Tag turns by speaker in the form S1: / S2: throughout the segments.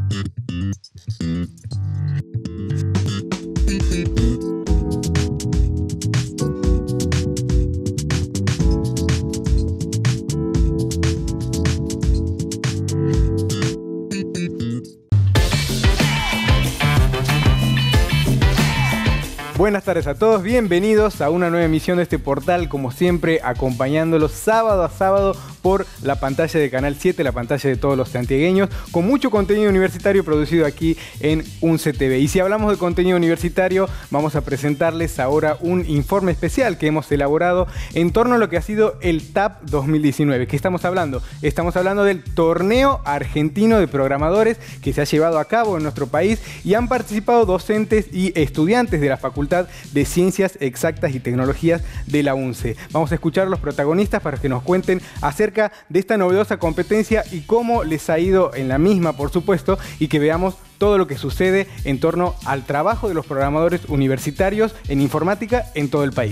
S1: Buenas tardes a todos, bienvenidos a una nueva emisión de este portal, como siempre acompañándolos sábado a sábado por la pantalla de Canal 7, la pantalla de todos los santiagueños, con mucho contenido universitario producido aquí en UNCE TV. Y si hablamos de contenido universitario, vamos a presentarles ahora un informe especial que hemos elaborado en torno a lo que ha sido el TAP 2019. ¿Qué estamos hablando? Estamos hablando del Torneo Argentino de Programadores que se ha llevado a cabo en nuestro país y han participado docentes y estudiantes de la Facultad de Ciencias Exactas y Tecnologías de la UNCE. Vamos a escuchar a los protagonistas para que nos cuenten acerca de esta novedosa competencia y cómo les ha ido en la misma, por supuesto, y que veamos todo lo que sucede en torno al trabajo de los programadores universitarios en informática en todo el país.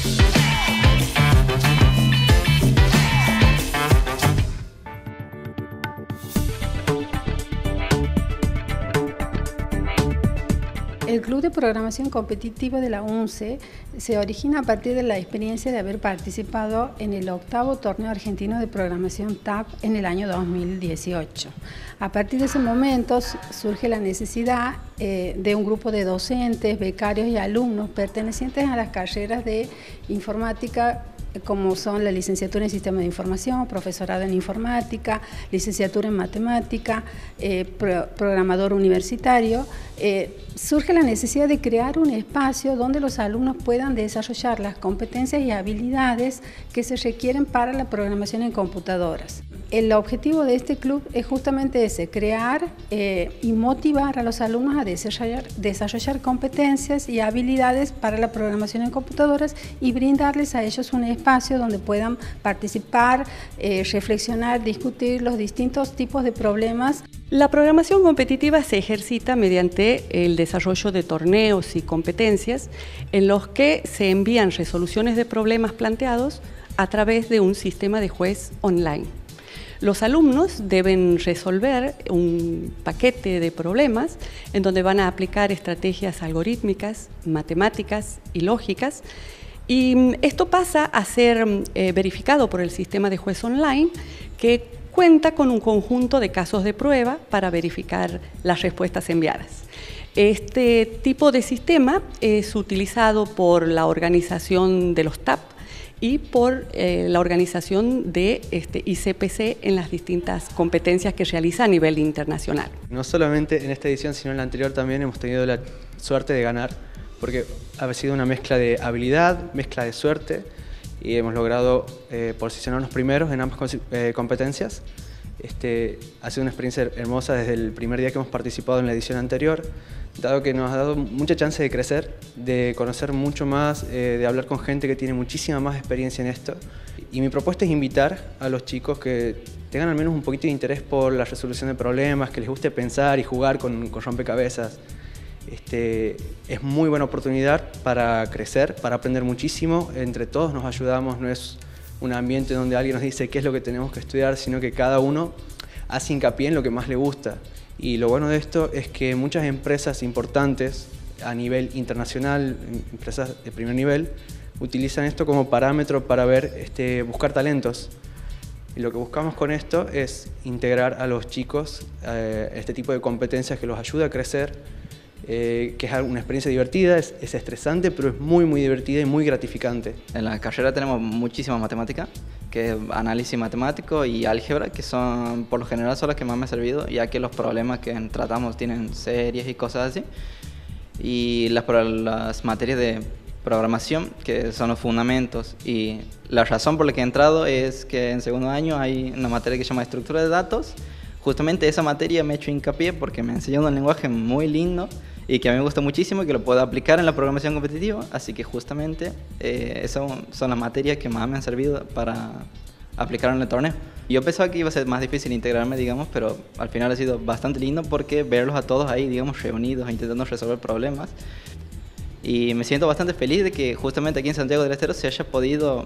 S2: El Club de Programación Competitiva de la UNCE se origina a partir de la experiencia de haber participado en el 8º Torneo Argentino de Programación TAP en el año 2018. A partir de ese momento surge la necesidad de un grupo de docentes, becarios y alumnos pertenecientes a las carreras de informática, como son la licenciatura en Sistemas de Información, profesorado en Informática, licenciatura en Matemática, programador universitario. Surge la necesidad de crear un espacio donde los alumnos puedan desarrollar las competencias y habilidades que se requieren para la programación en computadoras. El objetivo de este club es justamente ese, crear y motivar a los alumnos a desarrollar competencias y habilidades para la programación en computadoras y brindarles a ellos un espacio donde puedan participar, reflexionar, discutir los distintos tipos de problemas.
S3: La programación competitiva se ejercita mediante el desarrollo de torneos y competencias en los que se envían resoluciones de problemas planteados a través de un sistema de juez online. Los alumnos deben resolver un paquete de problemas en donde van a aplicar estrategias algorítmicas, matemáticas y lógicas, y esto pasa a ser verificado por el sistema de juez online, que cuenta con un conjunto de casos de prueba para verificar las respuestas enviadas. Este tipo de sistema es utilizado por la organización de los TAP y por la organización de ICPC en las distintas competencias que realiza a nivel internacional.
S4: No solamente en esta edición, sino en la anterior también hemos tenido la suerte de ganar, porque ha sido una mezcla de habilidad, mezcla de suerte, y hemos logrado posicionarnos primeros en ambas competencias. Ha sido una experiencia hermosa desde el primer día que hemos participado en la edición anterior, dado que nos ha dado mucha chance de crecer, de conocer mucho más, de hablar con gente que tiene muchísima más experiencia en esto. Y mi propuesta es invitar a los chicos que tengan al menos un poquito de interés por la resolución de problemas, que les guste pensar y jugar con rompecabezas. Es muy buena oportunidad para crecer, para aprender muchísimo. Entre todos nos ayudamos, no es un ambiente donde alguien nos dice qué es lo que tenemos que estudiar, sino que cada uno hace hincapié en lo que más le gusta. Y lo bueno de esto es que muchas empresas importantes a nivel internacional, empresas de primer nivel, utilizan esto como parámetro para ver, buscar talentos. Y lo que buscamos con esto es integrar a los chicos este tipo de competencias que los ayuda a crecer, que es una experiencia divertida, es estresante, pero es muy, muy divertida y muy gratificante.
S5: En la carrera tenemos muchísima matemática, que es análisis matemático y álgebra, que son, por lo general, son las que más me han servido, ya que los problemas que tratamos tienen series y cosas así. Y las materias de programación, que son los fundamentos. Y la razón por la que he entrado es que en segundo año hay una materia que se llama estructura de datos. Justamente esa materia me ha hecho hincapié porque me enseñó un lenguaje muy lindo y que a mí me gusta muchísimo y que lo puedo aplicar en la programación competitiva. Así que justamente esas son las materias que más me han servido para aplicar en el torneo. Yo pensaba que iba a ser más difícil integrarme, digamos, pero al final ha sido bastante lindo porque verlos a todos ahí, digamos, reunidos, intentando resolver problemas. Y me siento bastante feliz de que justamente aquí en Santiago del Estero se haya podido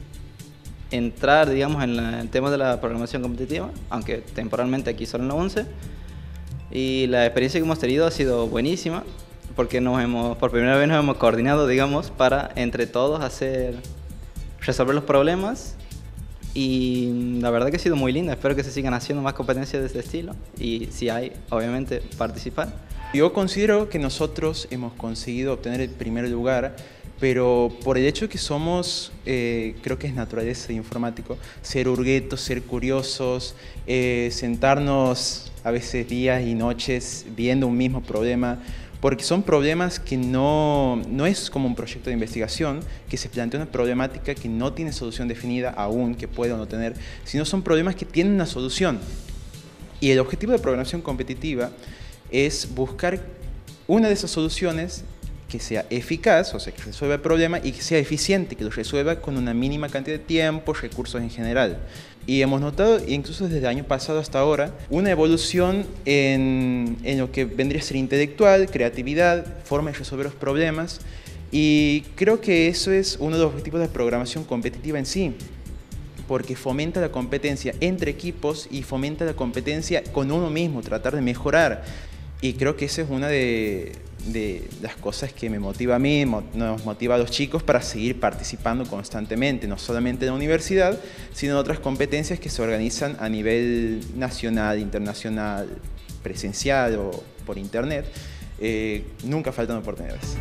S5: entrar, digamos, en el tema de la programación competitiva, aunque temporalmente aquí solo en la UNCE, Y la experiencia que hemos tenido ha sido buenísima, porque por primera vez nos hemos coordinado, digamos, para entre todos resolver los problemas. Y la verdad que ha sido muy linda. Espero que se sigan haciendo más competencias de este estilo. Y si hay, obviamente, participar.
S6: Yo considero que nosotros hemos conseguido obtener el primer lugar, pero por el hecho de que somos, creo que es naturaleza de informático, ser hurguetos, ser curiosos, sentarnos a veces días y noches viendo un mismo problema, porque son problemas que no es como un proyecto de investigación, que se plantea una problemática que no tiene solución definida aún, que puede o no tener, sino son problemas que tienen una solución. Y el objetivo de programación competitiva es buscar una de esas soluciones que sea eficaz, o sea, que resuelva el problema y que sea eficiente, que lo resuelva con una mínima cantidad de tiempo, recursos en general. Y hemos notado, incluso desde el año pasado hasta ahora, una evolución en lo que vendría a ser intelectual, creatividad, forma de resolver los problemas. Y creo que eso es uno de los objetivos de la programación competitiva en sí, porque fomenta la competencia entre equipos y fomenta la competencia con uno mismo, tratar de mejorar. Y creo que esa es una de las cosas que me motiva a mí, nos motiva a los chicos para seguir participando constantemente, no solamente en la universidad, sino en otras competencias que se organizan a nivel nacional, internacional, presencial o por internet. Nunca faltan oportunidades.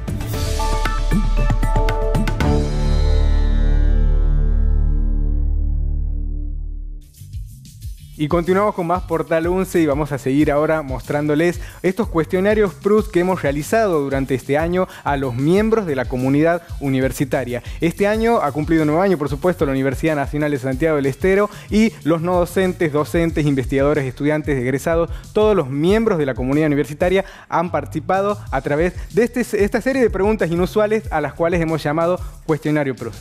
S1: Y continuamos con más Portal 11 y vamos a seguir ahora mostrándoles estos cuestionarios PRUS que hemos realizado durante este año a los miembros de la comunidad universitaria. Este año ha cumplido 9 años, por supuesto, la Universidad Nacional de Santiago del Estero y los no docentes, docentes, investigadores, estudiantes, egresados, todos los miembros de la comunidad universitaria han participado a través de esta serie de preguntas inusuales a las cuales hemos llamado Cuestionario PRUS.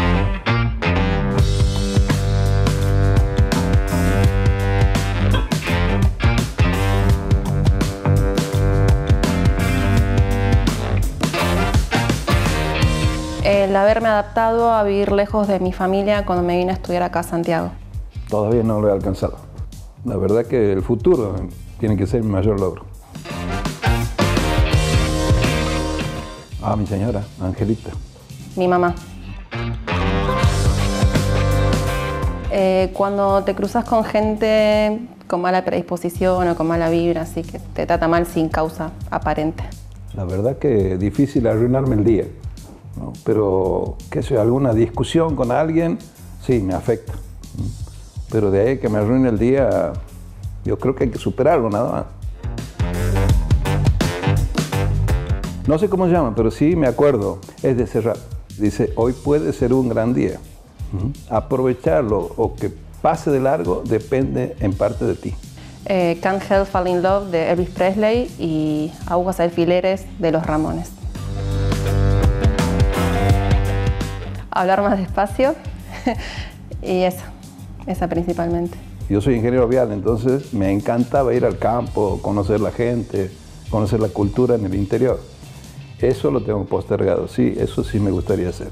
S7: El haberme adaptado a vivir lejos de mi familia cuando me vine a estudiar acá a Santiago.
S8: Todavía no lo he alcanzado. La verdad que el futuro tiene que ser mi mayor logro. Mi señora, Angelita.
S7: Mi mamá. Cuando te cruzas con gente con mala predisposición o con mala vibra, así que te trata mal sin causa aparente.
S8: La verdad que es difícil arruinarme el día, ¿no? Pero, qué sé, alguna discusión con alguien, sí, me afecta. Pero de ahí que me arruine el día, yo creo que hay que superarlo nada más. No sé cómo se llama, pero sí me acuerdo, es de Serrat. Dice, hoy puede ser un gran día. Aprovecharlo o que pase de largo depende en parte de ti.
S7: Can't Help Fall in Love de Elvis Presley y Aguas Alfileres de Los Ramones. Hablar más despacio y esa principalmente.
S8: Yo soy ingeniero vial, entonces me encantaba ir al campo, conocer la gente, conocer la cultura en el interior. Eso lo tengo postergado, sí, eso sí me gustaría hacer.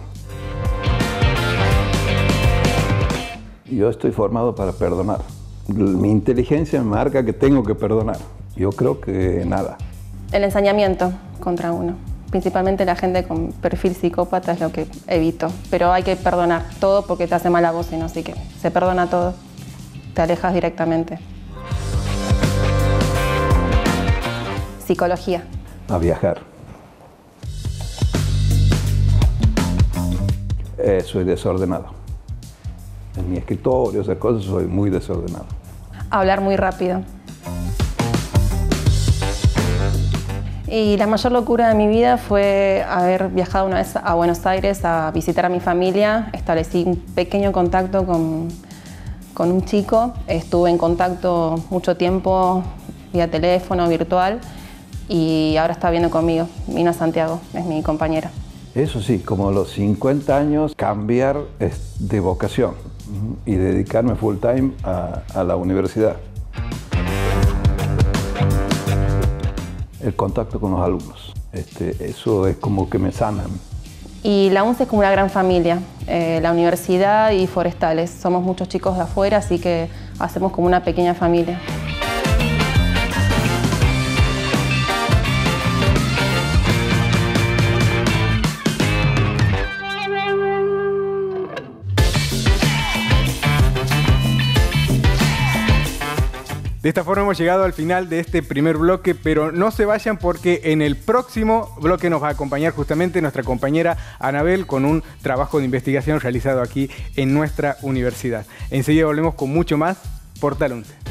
S8: Yo estoy formado para perdonar. Mi inteligencia me marca que tengo que perdonar. Yo creo que nada.
S7: El ensañamiento contra uno. Principalmente la gente con perfil psicópata es lo que evito. Pero hay que perdonar todo porque te hace mal a vos, sino así que se perdona todo. Te alejas directamente. Psicología.
S8: A viajar. Soy desordenado. En mi escritorio, esas cosas, soy muy desordenado.
S7: Hablar muy rápido. Y la mayor locura de mi vida fue haber viajado una vez a Buenos Aires a visitar a mi familia. Establecí un pequeño contacto con un chico. Estuve en contacto mucho tiempo vía teléfono, virtual, y ahora está viviendo conmigo. Vino a Santiago, es mi compañera.
S8: Eso sí, como a los 50 años, cambiar de vocación y dedicarme full time a la universidad. El contacto con los alumnos, eso es como que me sanan.
S7: Y la UNCE es como una gran familia, la universidad y forestales. Somos muchos chicos de afuera, así que hacemos como una pequeña familia.
S1: De esta forma hemos llegado al final de este primer bloque, pero no se vayan porque en el próximo bloque nos va a acompañar justamente nuestra compañera Anabel con un trabajo de investigación realizado aquí en nuestra universidad. Enseguida volvemos con mucho más Portal 11.